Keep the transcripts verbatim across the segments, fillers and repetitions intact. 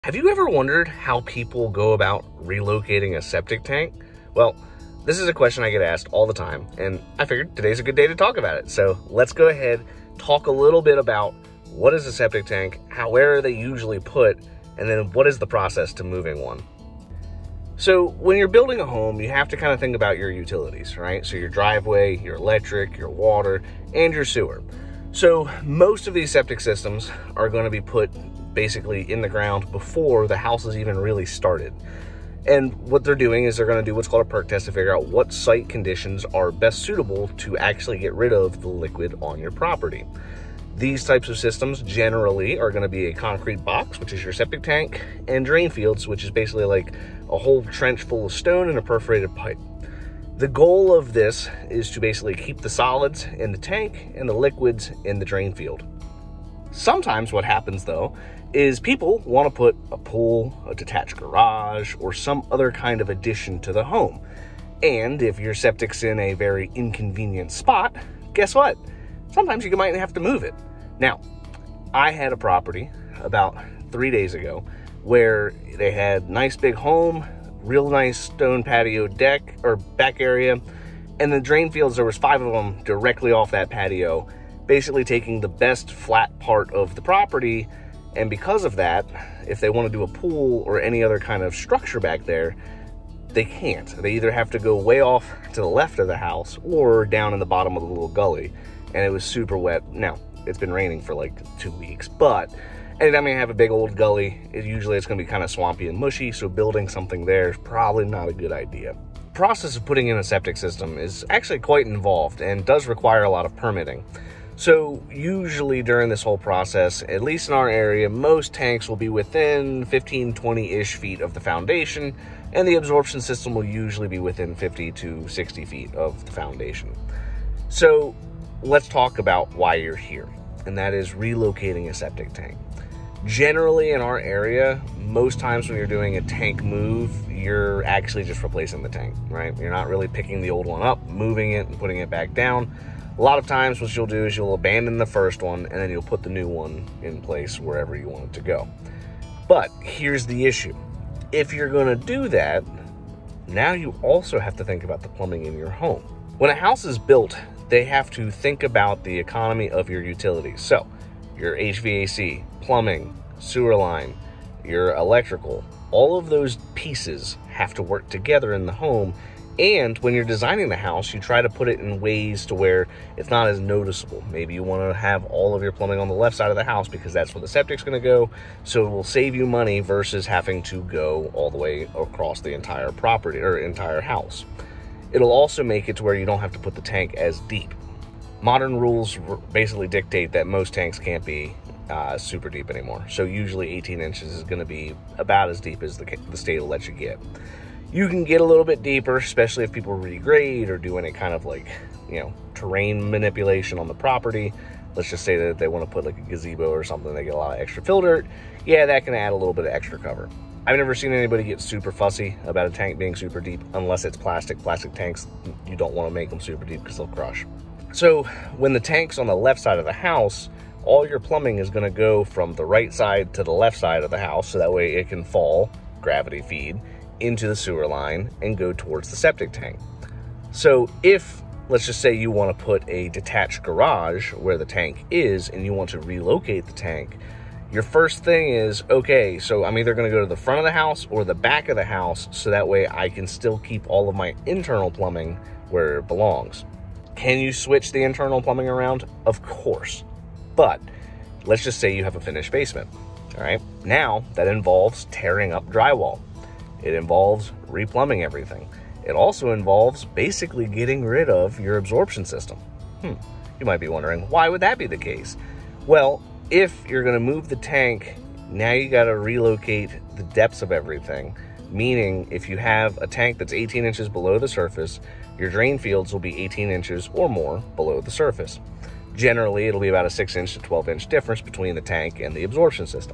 Have you ever wondered how people go about relocating a septic tank? Well, this is a question I get asked all the time, and I figured today's a good day to talk about it. So let's go ahead, talk a little bit about what is a septic tank, how, where are they usually put, and then what is the process to moving one. So when you're building a home, you have to kind of think about your utilities, right? So your driveway, your electric, your water, and your sewer. So most of these septic systems are going to be put basically in the ground before the house is even really started. And what they're doing is they're going to do what's called a perk test to figure out what site conditions are best suitable to actually get rid of the liquid on your property. These types of systems generally are going to be a concrete box, which is your septic tank, and drain fields, which is basically like a whole trench full of stone and a perforated pipe. The goal of this is to basically keep the solids in the tank and the liquids in the drain field. Sometimes what happens though is people want to put a pool, a detached garage, or some other kind of addition to the home. And if your septic's in a very inconvenient spot, guess what? Sometimes you might have to move it. Now, I had a property about three days ago where they had nice big home, real nice stone patio deck or back area, and the drain fields, there was five of them directly off that patio, basically taking the best flat part of the property. And because of that, if they want to do a pool or any other kind of structure back there, they can't. They either have to go way off to the left of the house or down in the bottom of the little gully. And it was super wet. Now, it's been raining for like two weeks, but anytime you have a big old gully, it usually it's going to be kind of swampy and mushy, so building something there is probably not a good idea. The process of putting in a septic system is actually quite involved and does require a lot of permitting. So usually during this whole process, at least in our area, most tanks will be within fifteen, twenty-ish feet of the foundation, and the absorption system will usually be within fifty to sixty feet of the foundation. So let's talk about why you're here, and that is relocating a septic tank. Generally in our area, most times when you're doing a tank move, you're actually just replacing the tank, right? You're not really picking the old one up, moving it, and putting it back down. A lot of times what you'll do is you'll abandon the first one and then you'll put the new one in place wherever you want it to go. But here's the issue. If you're going to do that, now you also have to think about the plumbing in your home. When a house is built, they have to think about the economy of your utilities. So your H V A C, plumbing, sewer line, your electrical, all of those pieces have to work together in the home. And when you're designing the house, you try to put it in ways to where it's not as noticeable. Maybe you want to have all of your plumbing on the left side of the house because that's where the septic's going to go. So it will save you money versus having to go all the way across the entire property or entire house. It'll also make it to where you don't have to put the tank as deep. Modern rules basically dictate that most tanks can't be uh, super deep anymore. So usually eighteen inches is going to be about as deep as the, the state will let you get. You can get a little bit deeper, especially if people regrade or do any kind of like, you know, terrain manipulation on the property. Let's just say that they want to put like a gazebo or something, they get a lot of extra fill dirt. Yeah, that can add a little bit of extra cover. I've never seen anybody get super fussy about a tank being super deep unless it's plastic. Plastic tanks, you don't want to make them super deep because they'll crush. So when the tank's on the left side of the house, all your plumbing is going to go from the right side to the left side of the house, so that way it can fall, gravity feed, into the sewer line and go towards the septic tank. So if, let's just say you want to put a detached garage where the tank is and you want to relocate the tank, your first thing is, okay, so I'm either going to go to the front of the house or the back of the house so that way I can still keep all of my internal plumbing where it belongs. Can you switch the internal plumbing around? Of course. But let's just say you have a finished basement. All right. Now that involves tearing up drywall. It involves replumbing everything. It also involves basically getting rid of your absorption system. Hmm. You might be wondering, why would that be the case? Well, if you're going to move the tank, now you got to relocate the depths of everything. Meaning, if you have a tank that's eighteen inches below the surface, your drain fields will be eighteen inches or more below the surface. Generally, it'll be about a six inch to twelve inch difference between the tank and the absorption system.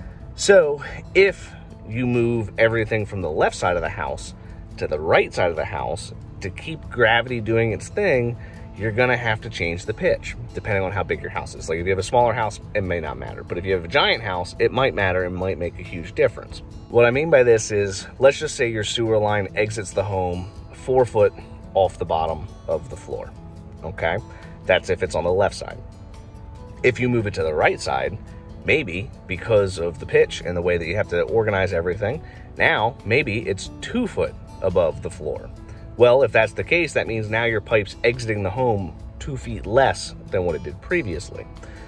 So if you move everything from the left side of the house to the right side of the house to keep gravity doing its thing, you're gonna have to change the pitch depending on how big your house is. Like if you have a smaller house, it may not matter. But if you have a giant house, it might matter and might make a huge difference. What I mean by this is, let's just say your sewer line exits the home four foot off the bottom of the floor, okay? That's if it's on the left side. If you move it to the right side, maybe because of the pitch and the way that you have to organize everything, now maybe it's two foot above the floor. Well, if that's the case, that means now your pipe's exiting the home two feet less than what it did previously.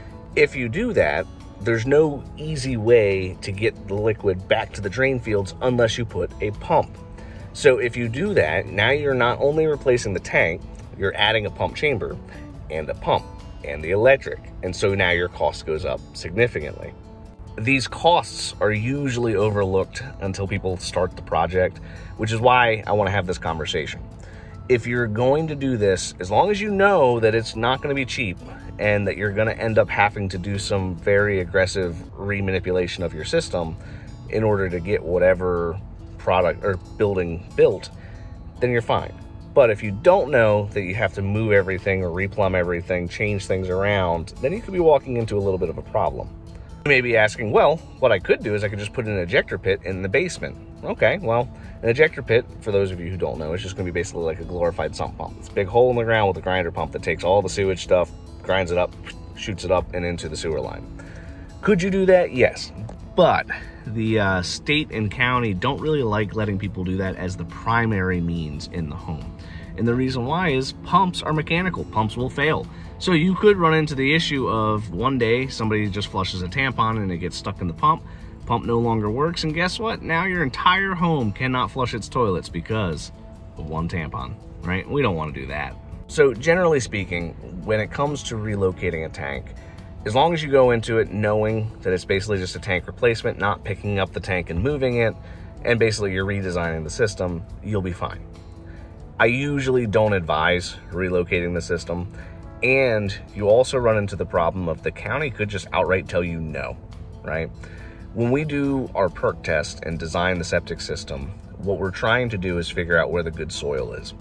If you do that, there's no easy way to get the liquid back to the drain fields unless you put a pump. So if you do that, now you're not only replacing the tank, you're adding a pump chamber and a pump and the electric. And so now your cost goes up significantly. These costs are usually overlooked until people start the project, which is why I want to have this conversation. If you're going to do this, as long as you know that it's not going to be cheap and that you're going to end up having to do some very aggressive remanipulation of your system in order to get whatever product or building built, then you're fine. But if you don't know that you have to move everything or replumb everything, change things around, then you could be walking into a little bit of a problem. You may be asking, well, what I could do is I could just put an ejector pit in the basement. Okay, well, an ejector pit, for those of you who don't know, is just going to be basically like a glorified sump pump. It's a big hole in the ground with a grinder pump that takes all the sewage stuff, grinds it up, shoots it up and into the sewer line. Could you do that? Yes. But the uh, state and county don't really like letting people do that as the primary means in the home. And the reason why is pumps are mechanical. Pumps will fail. So you could run into the issue of one day somebody just flushes a tampon and it gets stuck in the pump. Pump no longer works, and guess what? Now your entire home cannot flush its toilets because of one tampon, right? We don't want to do that. So generally speaking, when it comes to relocating a tank, as long as you go into it knowing that it's basically just a tank replacement, not picking up the tank and moving it, and basically you're redesigning the system, you'll be fine. I usually don't advise relocating the system, and you also run into the problem of the county could just outright tell you no, right? When we do our perk test and design the septic system, what we're trying to do is figure out where the good soil is.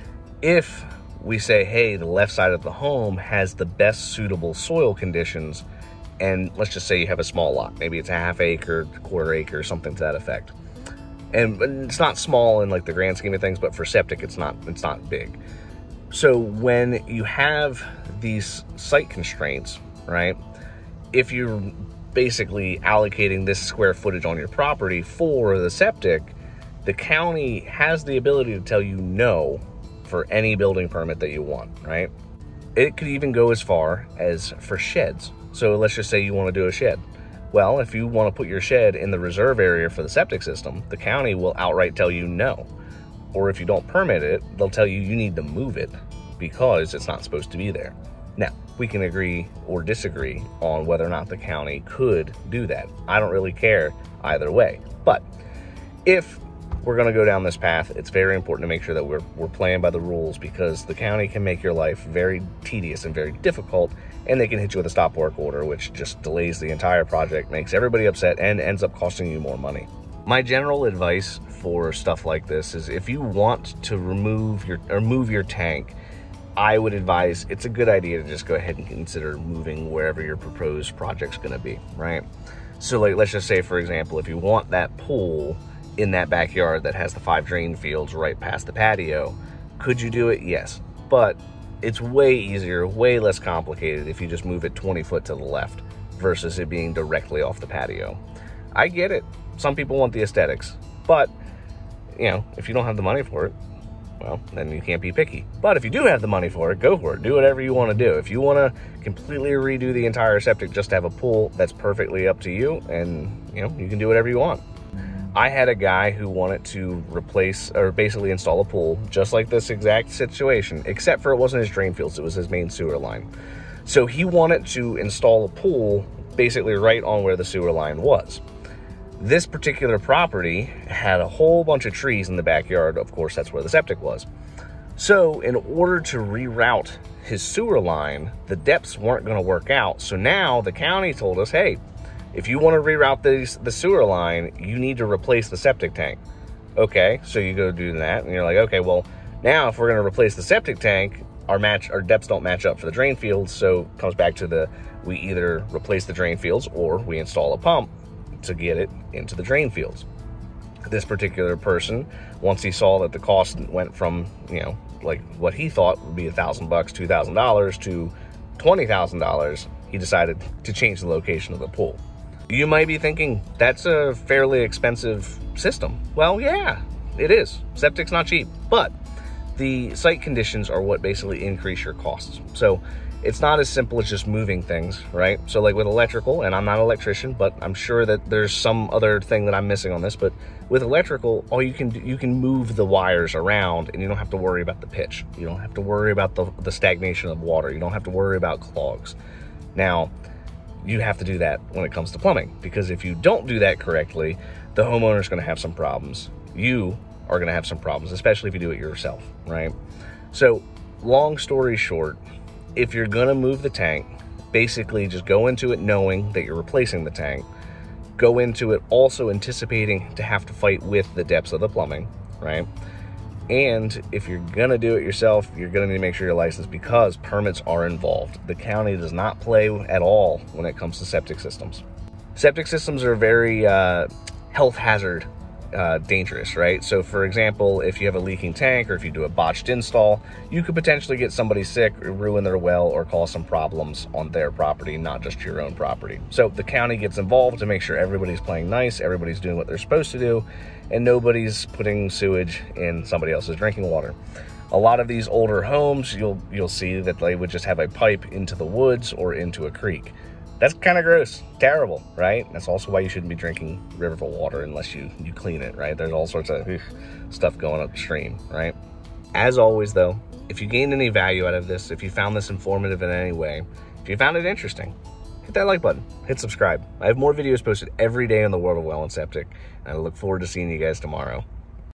If we say, hey, the left side of the home has the best suitable soil conditions, and let's just say you have a small lot, maybe it's a half acre, quarter acre, something to that effect. And it's not small in like the grand scheme of things, but for septic, it's not, it's not big. So when you have these site constraints, right, if you're basically allocating this square footage on your property for the septic, the county has the ability to tell you no for any building permit that you want, right? It could even go as far as for sheds. So let's just say you want to do a shed. Well, if you want to put your shed in the reserve area for the septic system, the county will outright tell you no. Or if you don't permit it, they'll tell you you need to move it because it's not supposed to be there. Now, we can agree or disagree on whether or not the county could do that. I don't really care either way. But if we're going to go down this path, it's very important to make sure that we're, we're playing by the rules, because the county can make your life very tedious and very difficult, and they can hit you with a stop work order, which just delays the entire project, makes everybody upset, and ends up costing you more money. My general advice for stuff like this is if you want to remove your or move your tank, I would advise it's a good idea to just go ahead and consider moving wherever your proposed project's going to be, right? So like, let's just say, for example, if you want that pool in that backyard that has the five drain fields right past the patio, could you do it? Yes, but it's way easier, way less complicated if you just move it twenty foot to the left versus it being directly off the patio. I get it. Some people want the aesthetics, but you know, if you don't have the money for it, well, then you can't be picky. But if you do have the money for it, go for it. Do whatever you want to do. If you want to completely redo the entire septic just to have a pool, that's perfectly up to you, and you know, you can do whatever you want. I had a guy who wanted to replace or basically install a pool just like this exact situation, except for it wasn't his drain fields, it was his main sewer line. So he wanted to install a pool basically right on where the sewer line was. This particular property had a whole bunch of trees in the backyard. Of course, that's where the septic was. So in order to reroute his sewer line, the depths weren't going to work out. So now the county told us, hey, if you want to reroute these, the sewer line, you need to replace the septic tank. Okay, so you go do that, and you're like, okay, well, now if we're going to replace the septic tank, our match, our depths don't match up for the drain fields. So it comes back to the, we either replace the drain fields or we install a pump to get it into the drain fields. This particular person, once he saw that the cost went from, you know, like what he thought would be a thousand bucks, two thousand dollars to twenty thousand dollars, he decided to change the location of the pool. You might be thinking, that's a fairly expensive system. Well, yeah, it is. Septic's not cheap, but the site conditions are what basically increase your costs. So it's not as simple as just moving things, right? So like with electrical, and I'm not an electrician, but I'm sure that there's some other thing that I'm missing on this, but with electrical, all you can do, you can move the wires around and you don't have to worry about the pitch. You don't have to worry about the, the stagnation of water. You don't have to worry about clogs. Now, you have to do that when it comes to plumbing, because if you don't do that correctly, the homeowner's gonna have some problems. You are gonna have some problems, especially if you do it yourself, right? So long story short, if you're gonna move the tank, basically just go into it knowing that you're replacing the tank. Go into it also anticipating to have to fight with the depths of the plumbing, right? And if you're gonna do it yourself, you're gonna need to make sure you're licensed, because permits are involved. The county does not play at all when it comes to septic systems. Septic systems are very uh, health hazard Uh, dangerous, right? So for example, if you have a leaking tank or if you do a botched install, you could potentially get somebody sick, or ruin their well, or cause some problems on their property, not just your own property. So the county gets involved to make sure everybody's playing nice, everybody's doing what they're supposed to do, and nobody's putting sewage in somebody else's drinking water. A lot of these older homes, you'll you'll see that they would just have a pipe into the woods or into a creek. That's kind of gross, terrible, right? That's also why you shouldn't be drinking riverfall water unless you, you clean it, right? There's all sorts of ugh, stuff going upstream, right? As always though, if you gained any value out of this, if you found this informative in any way, if you found it interesting, hit that like button, hit subscribe. I have more videos posted every day in the world of well and septic, and I look forward to seeing you guys tomorrow.